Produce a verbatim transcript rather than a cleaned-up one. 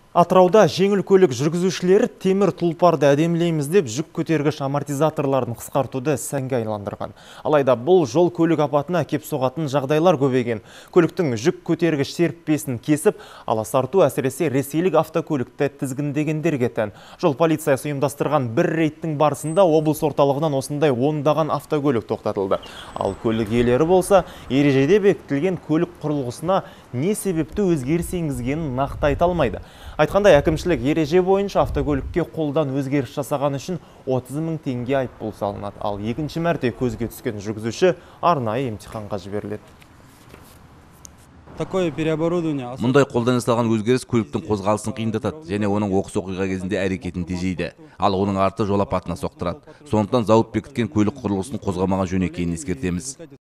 Атырауда жеңіл көлік жүргізушілері темір тұлпарды әдемілейміз деп жүк көтергіш амортизаторларын қысқартуды сәнге айландырған. Алайда бұл жол көлік апатына әкеп соғатын жағдайлар көбейген. Көліктің жүк көтергіш серіппесін кесіп, аласарту әсіресе ресейлік автокөлікті тізгіндегендерге тән. Жол полициясы ұйымдастырған бір рейдтің барысында облыс орталығынан осындай ондаған автокөлік тоқтатылды. Ал көлік иелері болса, ережеде бекітілген көлік құрылғысына не себепті өзгеріс енгізгенін нақты айта алмайды. Айтқандай, әкімшілік ереже бойынша автокөлікке қолдан өзгеріс жасаған үшін отыз мың теңге айыппұл салынады. Ал екінші мәрте көзге түскен жүргізуші арнайы емтиханға жіберіледі. Мұндай қолдан жасалған өзгеріс көліктің қозғалысын қиындатады және оның оқыс оқиға кезінде әрекетін тежейді. Ал оның арты жол апатына соқтырады. Сондықтан зауыт бекіткен көлік құрылғысын қозғамаған жөн екенін ескертеміз.